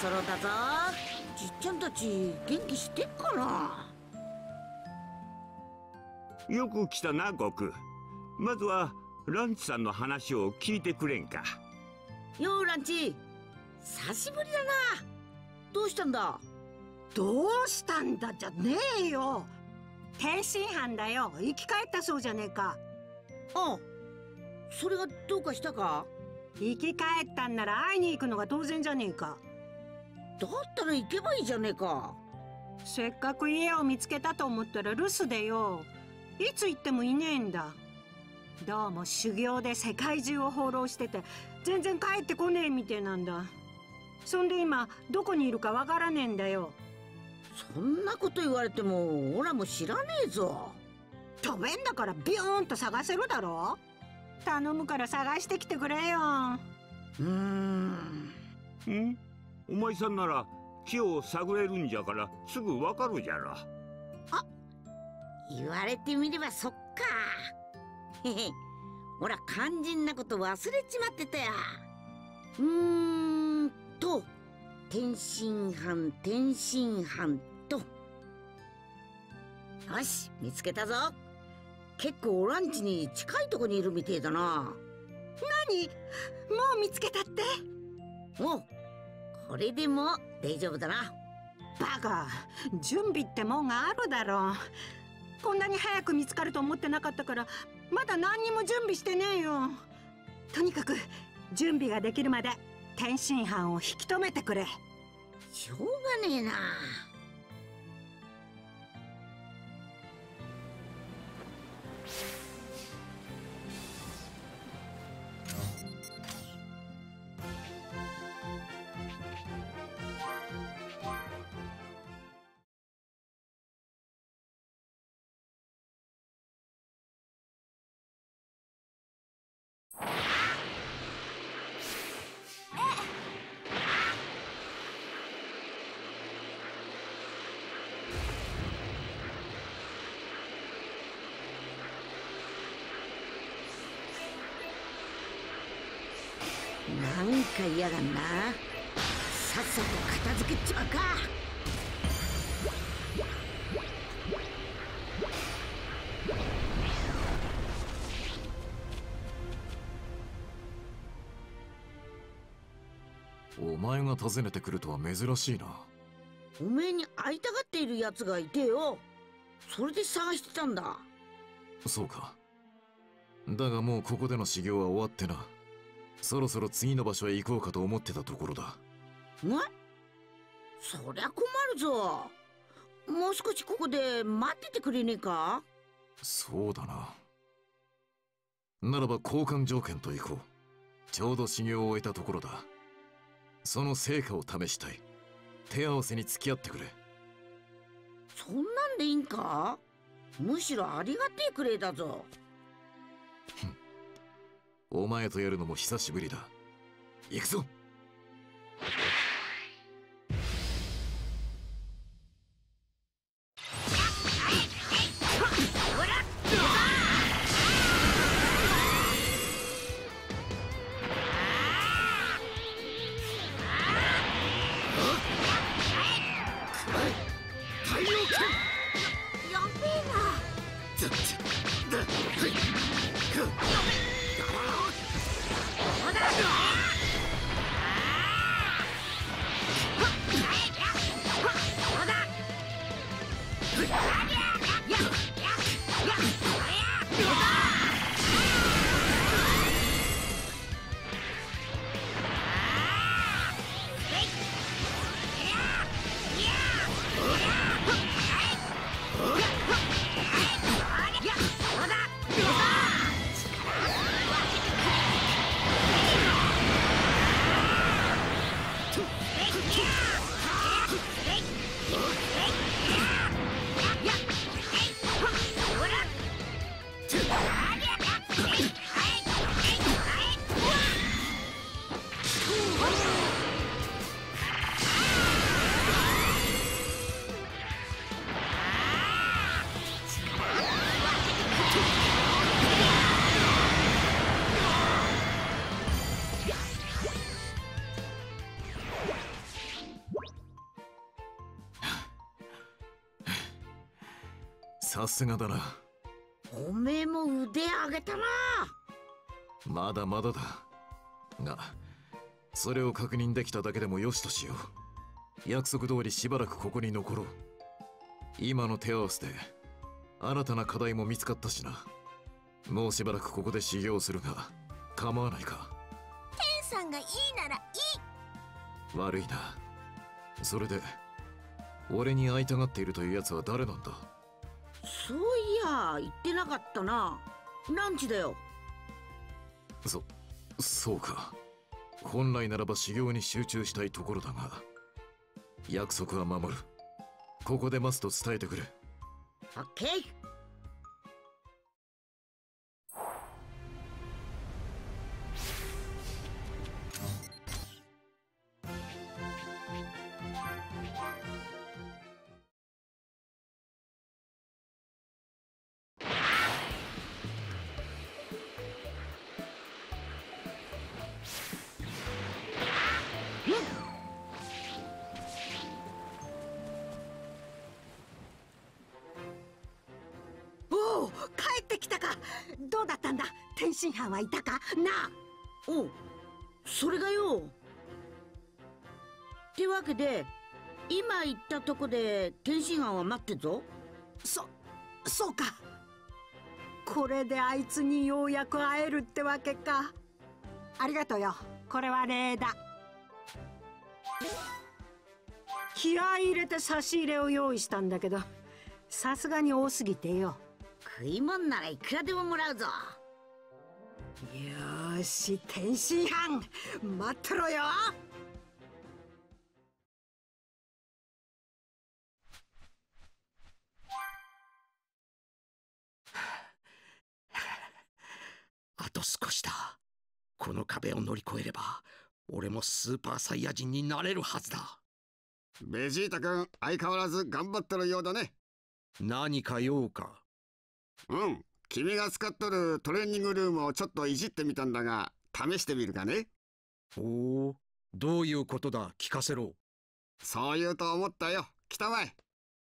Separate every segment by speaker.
Speaker 1: そろだぞ。じっちゃんたち元気してっかな。
Speaker 2: よく来たな、悟空。まずはランチさんの話を聞いてくれんか。
Speaker 1: ようランチ、久しぶりだな。どうしたんだ。
Speaker 3: どうしたんだじゃねえよ。天津飯だよ。生き返ったそうじゃねえか。
Speaker 1: ああ、それがどうかしたか。
Speaker 3: 生き返ったんなら会いに行くのが当然じゃねえか。
Speaker 1: だったら行けばいいじゃねえか。
Speaker 3: せっかく家を見つけたと思ったら留守でよ。いつ行ってもいねえんだ。どうも修行で世界中を放浪してて全然帰ってこねえみてえなんだ。そんで今どこにいるかわからねえんだよ。
Speaker 1: そんなこと言われてもオラも知らねえぞ。
Speaker 3: 飛べんだからビューンと探せるだろ。頼むから探してきてくれよ。
Speaker 2: お前さんなら木を探れるんじゃからすぐわかるじゃろ。
Speaker 1: あ、言われてみればそっか。へへ、ほら肝心なこと忘れちまってたや。天津飯と。よし、見つけたぞ。結構ランチに近いとこにいるみてえだな。
Speaker 3: 何？もう見つけたって？
Speaker 1: おう、これでも大丈夫だな。
Speaker 3: バカ、準備ってもんがあるだろう。こんなに早く見つかると思ってなかったからまだ何にも準備してねえよ。とにかく準備ができるまで天津飯を引き止めてくれ。
Speaker 1: しょうがねえな。なんか嫌がんな。さっさと片付けちまうか。
Speaker 4: お前が訪ねてくるとは珍しいな。
Speaker 1: おめえに会いたがっているやつがいてよ。それで探してたんだ。
Speaker 4: そうか。だがもうここでの修行は終わってな。そろそろ次の場所へ行こうかと思ってたところだ。
Speaker 1: そりゃ困るぞ。もう少しここで待っててくれねえか。
Speaker 4: そうだな。ならば交換条件と行こう。ちょうど修行を終えたところだ。その成果を試したい。手合わせに付き合ってくれ。
Speaker 1: そんなんでいいんか。むしろありがてえくれだぞ。
Speaker 4: お前とやるのも久しぶりだ。行くぞ。 さすがだな。
Speaker 1: おめえも腕上げたな。
Speaker 4: まだまだだが、それを確認できただけでもよしとしよう。約束通りしばらくここに残ろう。今の手合わせで新たな課題も見つかったしな。もうしばらくここで修行するが構わないか。
Speaker 5: 天さんがいいならいい。
Speaker 4: 悪いな。それで俺に会いたがっているというやつは誰なんだ？
Speaker 1: そういや言ってなかったな。ランチだよ。
Speaker 4: そうか。本来ならば修行に集中したいところだが、約束は守る。ここで待つと伝えてくれ。
Speaker 1: オッケー。
Speaker 3: おお、帰ってきたか。どうだったんだ。天津飯はいたかな。
Speaker 1: おう、それがよ。ってわけで今言ったとこで天津飯は待ってんぞ。
Speaker 3: そうか。これであいつにようやく会えるってわけか。ありがとうよ。これは礼だ。気合い入れて差し入れを用意したんだけど、さすがに多すぎてよ。
Speaker 1: 食いもんならいくらでももらうぞ。
Speaker 3: よーし、天津飯待ってろよ。
Speaker 6: あと少しだ。この壁を乗り越えれば俺もスーパーサイヤ人になれるはずだ。
Speaker 7: ベジータ君、相変わらず頑張ってるようだね。
Speaker 6: 何か用か？
Speaker 7: うん、君が使っとるトレーニングルームをちょっといじってみたんだが、試してみるかね。
Speaker 6: おお、どういうことだ？聞かせろ。
Speaker 7: そう言うと思ったよ。来たまえ。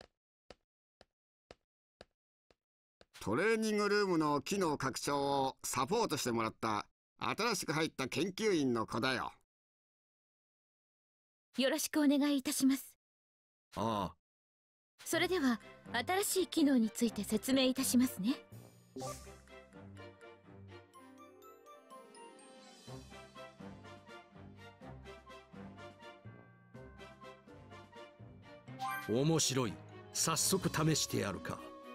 Speaker 7: トレーニングルームの機能拡張をサポートしてもらった新しく入った研究員の子だよ。
Speaker 5: よろしくお願いいたします。
Speaker 6: ああ。
Speaker 5: それでは新しい機能について説明いたしますね。
Speaker 6: 面白い。早速試してやるか。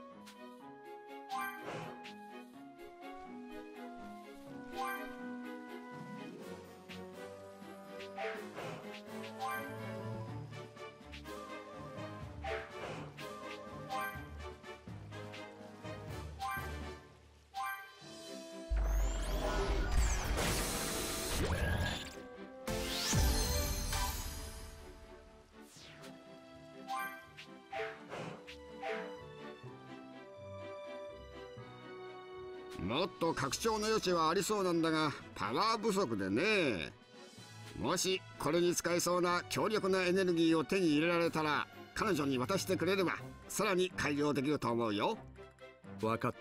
Speaker 7: もっと拡張の余地はありそうなんだが、パワー不足でね。もしこれに使えそうな強力なエネルギーを手に入れられたら、彼女に渡してくれればさらに改良できると思うよ。
Speaker 6: わかった。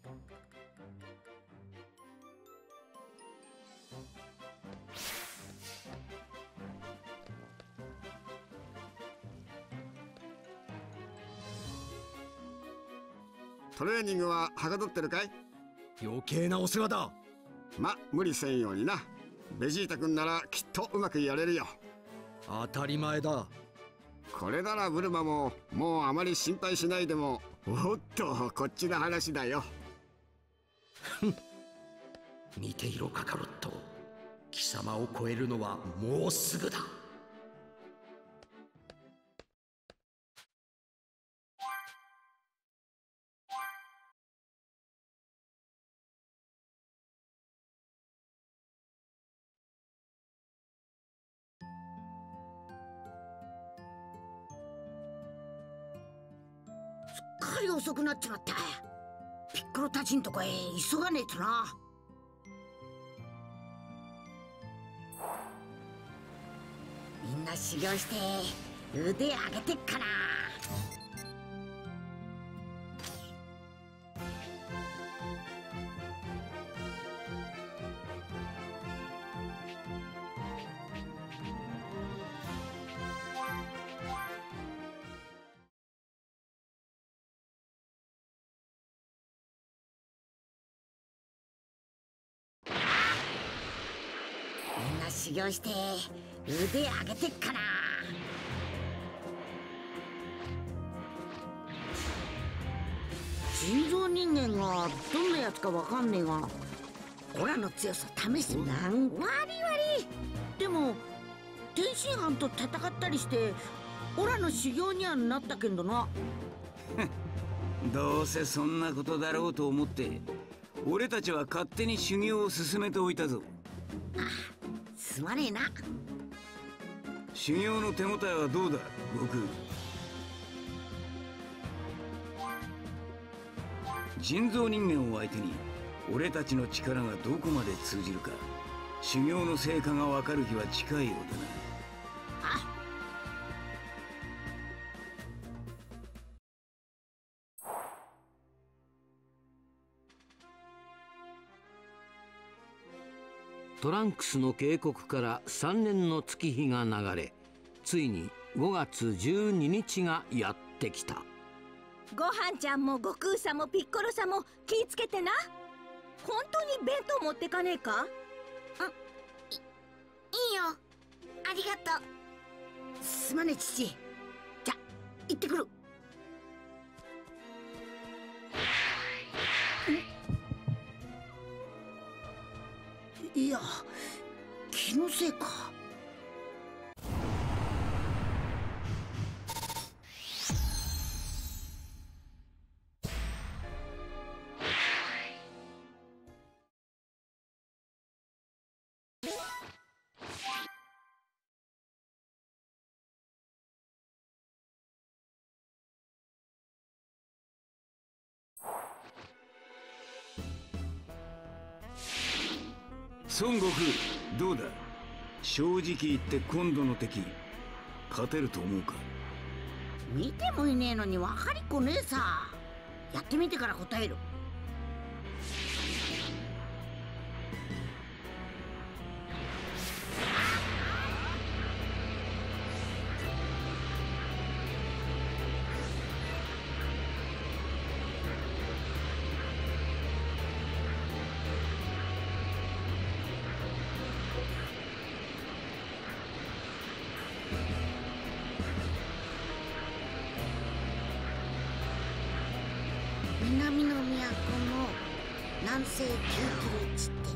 Speaker 7: トレーニングははかどってるかい？
Speaker 6: 余計なお世話だ。
Speaker 7: 無理せんようにな。ベジータ君ならきっとうまくやれるよ。
Speaker 6: 当たり前だ。
Speaker 7: これならブルマももうあまり心配しないでも。おっと、こっちの話だよ。
Speaker 6: 見ていろカカロット。貴様を超えるのはもうすぐだ。
Speaker 1: すっかり遅くなっちまった。ピッコロたちんとこへ急がねえとな。みんな修行して腕上げてっかな。 修行して腕上げてっかな。人造人間がどんなやつかわかんねえが、オラの強さ試してみな。悪い悪い。でも天津飯と戦ったりしてオラの修行にはなったけんどな。
Speaker 8: どうせそんなことだろうと思って俺たちは勝手に修行を進めておいたぞ。
Speaker 1: すまねえな。
Speaker 8: 修行の手応えはどうだ悟空。人造人間を相手に俺たちの力がどこまで通じるか、修行の成果が分かる日は近いようだな。
Speaker 9: トランクスの警告から3年の月日が流れ、ついに5月12日がやってきた。
Speaker 5: ごはんちゃんも悟空さんもピッコロさんも気ぃつけてな。本当に弁当持ってかねえか？
Speaker 1: いいよ、ありがとう。すまねえ父。じゃ行ってくる。いや、気のせいか。
Speaker 8: 孫悟空、どうだ。正直言って今度の敵勝てると思うか？
Speaker 1: 見てもいねえのに分かりっこねえさ。やってみてから答える。南の都の南西9キロ地点。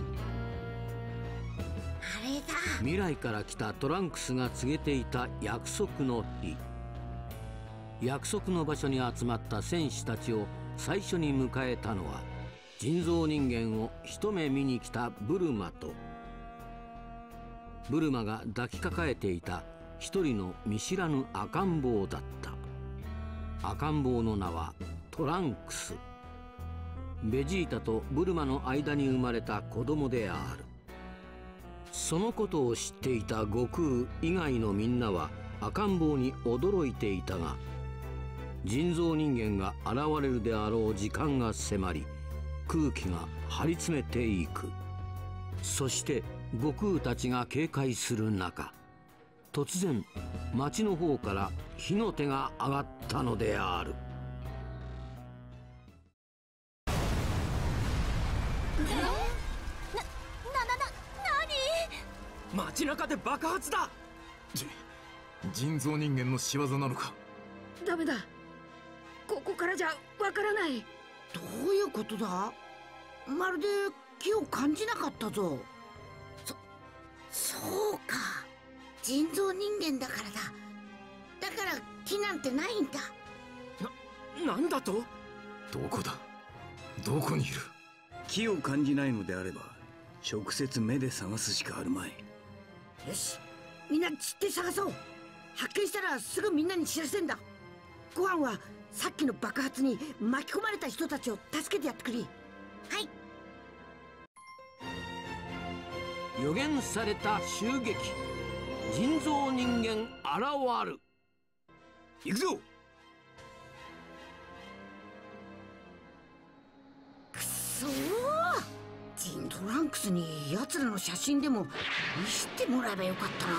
Speaker 1: あれだ。
Speaker 9: 未来から来たトランクスが告げていた約束の日。約束の場所に集まった戦士たちを最初に迎えたのは、人造人間を一目見に来たブルマと、ブルマが抱きかかえていた一人の見知らぬ赤ん坊だった。赤ん坊の名はトランクス。ベジータとブルマの間に生まれた子供である。そのことを知っていた悟空以外のみんなは赤ん坊に驚いていたが、人造人間が現れるであろう時間が迫り、空気が張り詰めていく。そして悟空たちが警戒する中、突然町の方から火の手が上がったのである。
Speaker 6: 街中で爆発だ。
Speaker 4: 人造人間の仕業なのか？
Speaker 3: ダメだ、ここからじゃわからない。
Speaker 1: どういうことだ？まるで気を感じなかったぞ。そうか、人造人間だからだ。だから気なんてないんだ。
Speaker 6: なんだと？
Speaker 4: どこだ？どこにいる？
Speaker 8: 気を感じないのであれば直接目で探すしかあるまい。
Speaker 1: よし、みんな散って探そう。発見したらすぐみんなに知らせんだ。ご飯はさっきの爆発に巻き込まれた人たちを助けてやってくれ。はい。
Speaker 9: 予言された襲撃。人造人間現る。
Speaker 8: 行くぞ。
Speaker 1: くそー、ジントランクスに奴らの写真でも見せてもらえばよかったな。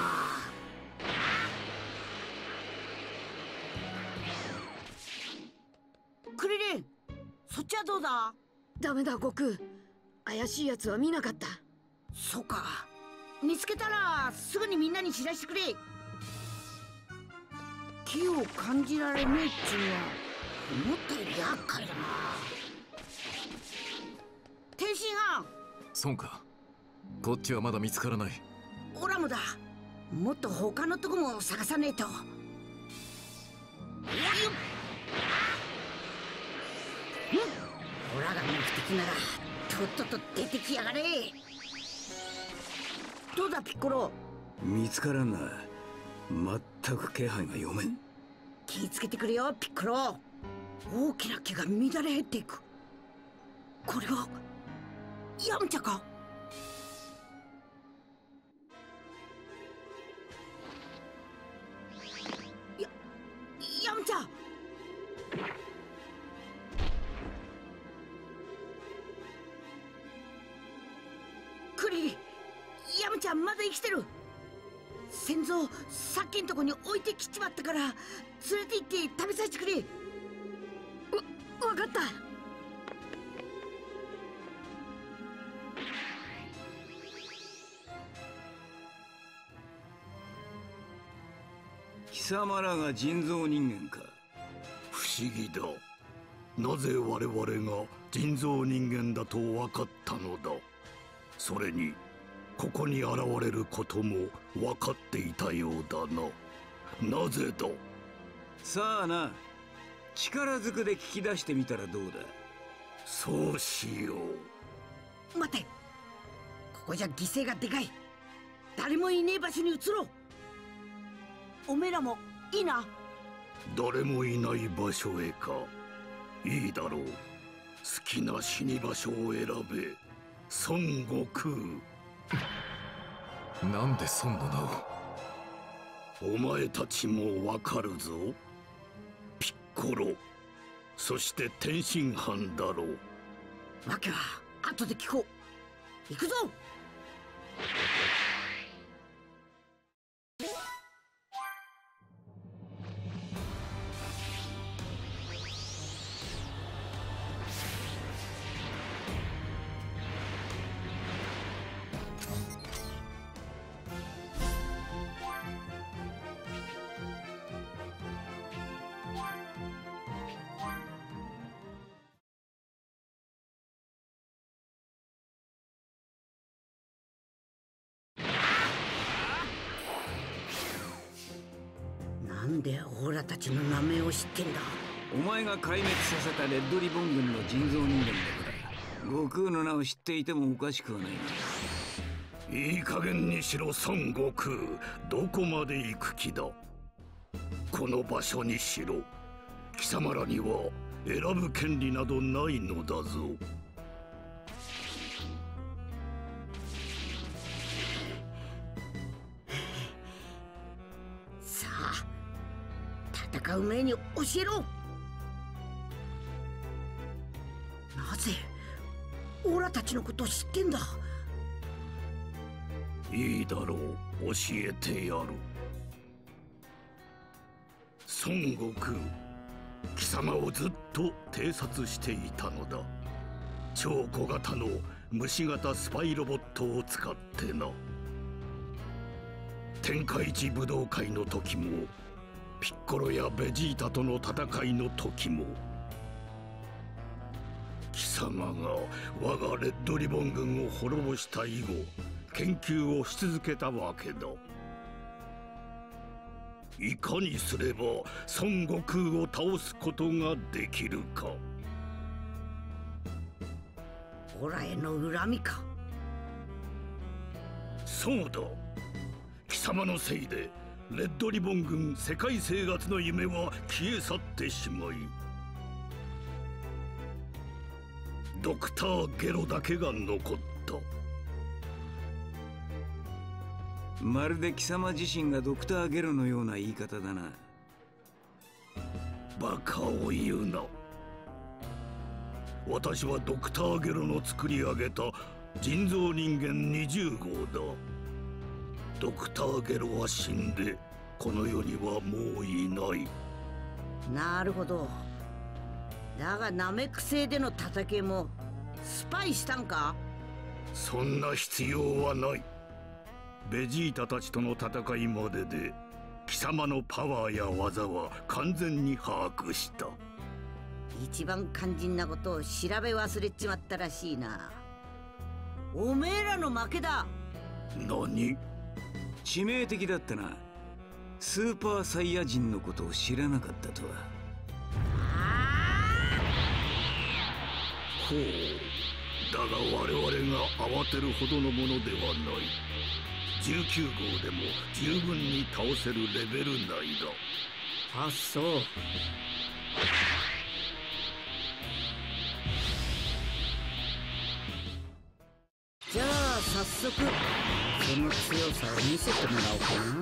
Speaker 1: クリリン、そっちはどうだ？
Speaker 3: ダメだ悟空、怪しいやつは見なかった。
Speaker 1: そうか、 見つけたらすぐにみんなに知らせてくれ。気を感じられねえっちゅうのは思ったより厄介だな。天津飯。
Speaker 4: そうか。こっちはまだ見つからない。
Speaker 1: オラもだ。もっと他のとこも探さねえと。オラが目的ならとっとと出てきやがれ。どうだピッコロ。
Speaker 8: 見つからんな。全く気配が読めん。
Speaker 1: 気ぃつけてくれよピッコロ。大きな木が乱れ減っていく。これはヤムチャか。ヤムチャ。クリリ、ヤムちゃんまだ生きてる。先祖さっきんとこに置いてきちまったから連れて行って食べさせてくれ。わかった。
Speaker 8: 貴様らが人造人間か。
Speaker 6: 不思議だ。なぜ我々が人造人間だと分かったのだ。それにここに現れることも分かっていたようだな。なぜだ。
Speaker 8: さあな、力ずくで聞き出してみたらどうだ。
Speaker 6: そうしよ
Speaker 1: う。待て、ここじゃ犠牲がでかい。誰もいねえ場所に移ろう。おめえらもいいな。
Speaker 6: 誰もいない場所へか。いいだろう。好きな死に場所を選べ。孫悟空。
Speaker 4: なんで孫の名を。
Speaker 6: お前たちもわかるぞ。ピッコロ、そして天津飯だろう。
Speaker 1: 訳は後で聞こう。行くぞ。なんでオラたちの名前を知ってんだ。
Speaker 8: お前が壊滅させたレッドリボン軍の人造人間だから悟空の名を知っていてもおかしくはないな。
Speaker 6: いい加減にしろ孫悟空。どこまで行く気だ。この場所にしろ。貴様らには選ぶ権利などないのだぞ。
Speaker 1: さあ戦う前に教えろ。なぜオラたちのことを知ってんだ。
Speaker 6: いいだろう、教えてやる。孫悟空、貴様をずっと偵察していたのだ。超小型の虫型スパイロボットを使ってな。天下一武道会の時もピッコロやベジータとの戦いの時も貴様が我がレッドリボン軍を滅ぼした以後研究をし続けたわけだ。いかにすれば孫悟空を倒すことができるか。
Speaker 1: オラへの恨みか。
Speaker 6: そうだ。貴様のせいでレッドリボン軍世界征伐の夢は消え去ってしまいドクターゲロだけが残った。
Speaker 8: まるで貴様自身がドクターゲロのような言い方だな。
Speaker 6: バカを言うな。私はドクターゲロの作り上げた人造人間20号だ。ドクターゲロは死んでこの世にはもういない。
Speaker 1: なるほど。だがナメック星での戦いもスパイしたんか。
Speaker 6: そんな必要はない。 ベジータたちとの戦いまでで貴様のパワーや技は完全に把握した。
Speaker 1: 一番肝心なことを調べ忘れちまったらしいな。おめえらの負けだ。
Speaker 6: 何？
Speaker 8: 致命的だったな。スーパーサイヤ人のことを知らなかったとは。
Speaker 6: ほう。だが我々が慌てるほどのものではない。19号でも十分に倒せるレベル内だ。
Speaker 1: あ、そう。じゃあ早速その強さを見せてもらおうかな。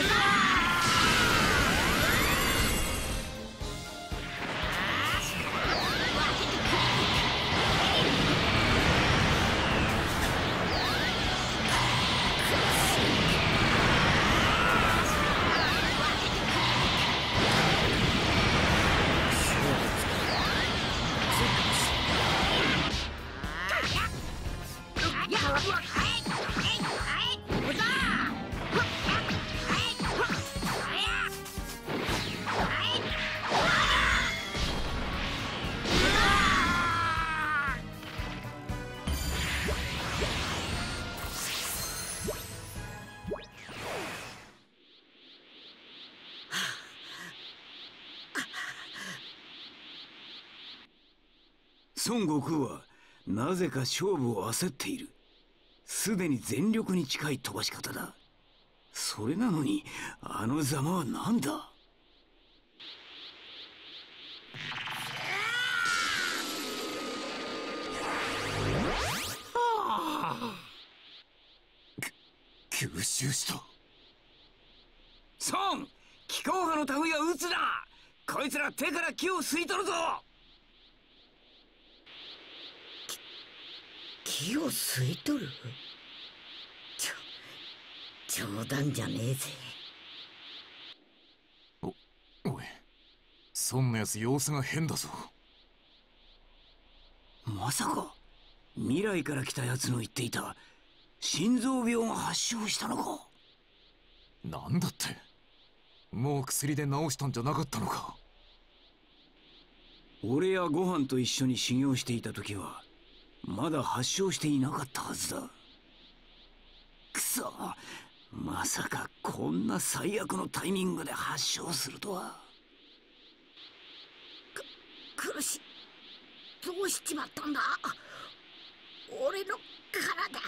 Speaker 8: 孫悟空はなぜか勝負を焦っている。すでに全力に近い飛ばし方だ。それなのにあのざまは何だ。
Speaker 4: 吸収した。
Speaker 8: 孫、気候派の類は撃つな。こいつら手から気を吸い取るぞ。
Speaker 1: 気を吸い取る？冗談じゃねえぜ。
Speaker 4: おい、そんなやつ様子が変だぞ。
Speaker 8: まさか未来から来たやつの言っていた心臓病が発症したのか。
Speaker 4: なんだって、もう薬で治したんじゃなかったのか。
Speaker 8: 俺やご飯と一緒に修行していた時はまだ発症していなかったはずだ。くそ、まさかこんな最悪のタイミングで発症するとは。
Speaker 1: 苦しい。どうしちまったんだ俺の体。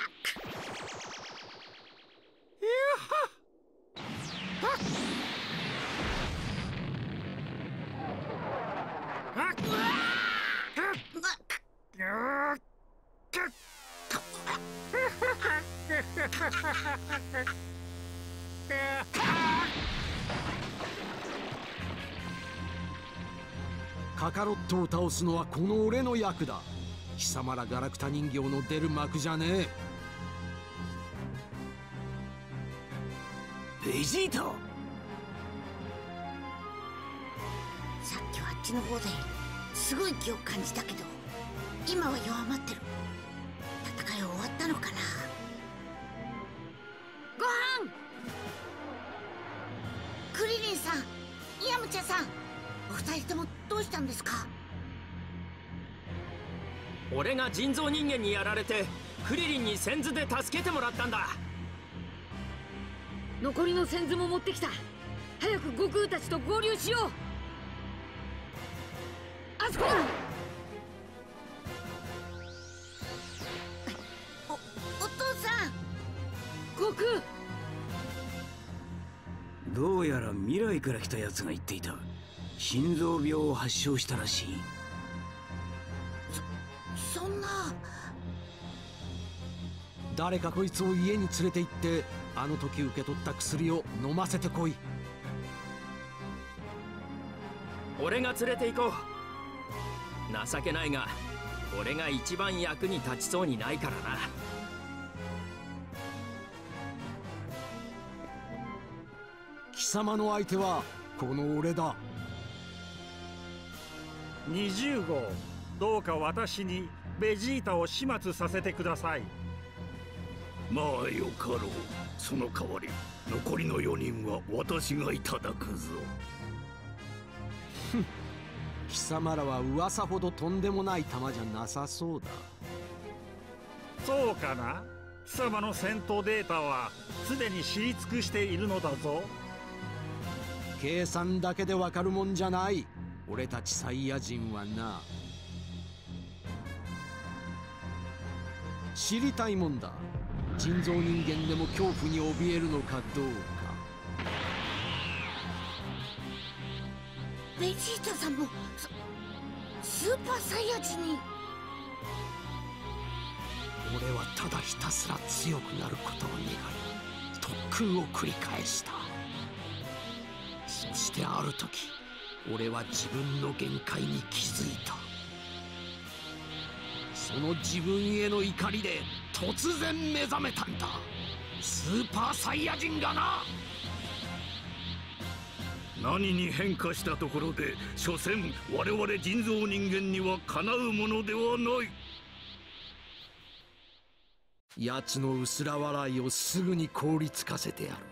Speaker 10: カカロットを倒すのはこの俺の役だ。貴様らガラクタ人形の出る幕じゃね
Speaker 8: え。ベジータ、
Speaker 1: さっきはあっちの方ですごい気を感じたけど今は弱まってる。戦い終わったのかな。ごはん、クリリンさん、ヤムチャさん、お二人ともどうしたんですか？
Speaker 11: 俺が人造人間にやられてクリリンに先頭で助けてもらったんだ。
Speaker 12: 残りの先頭も持ってきた。早く悟空たちと合流しよう。あそこだ。
Speaker 1: お父さん。
Speaker 12: 悟空。
Speaker 8: どうやら未来から来たやつが言っていた心臓病を発症したらしい。
Speaker 1: そんな。
Speaker 10: 誰かこいつを家に連れて行ってあの時受け取った薬を飲ませてこい。
Speaker 11: 俺が連れて行こう。情けないが俺が一番役に立ちそうにないからな。
Speaker 10: 貴様の相手はこの俺だ。
Speaker 13: 20号、どうか私にベジータを始末させてください。
Speaker 6: まあよかろう。その代わり残りの4人は私がいただくぞ。
Speaker 10: 貴様らは噂ほどとんでもない玉じゃなさそうだ。
Speaker 13: そうかな。貴様の戦闘データはすでに知り尽くしているのだぞ。
Speaker 10: 計算だけでわかるもんじゃない。俺たちサイヤ人はな。知りたいもんだ。人造人間でも恐怖に怯えるのかどうか。
Speaker 1: ベジータさんもスーパーサイヤ人に。
Speaker 10: 俺はただひたすら強くなることを願い特訓を繰り返した。そしてある時俺は自分の限界に気づいた。その自分への怒りで突然目覚めたんだ。スーパーサイヤ人がな。
Speaker 6: 何に変化したところで所詮我々人造人間にはかなうものではない。
Speaker 10: 奴の薄ら笑いをすぐに凍りつかせてやる。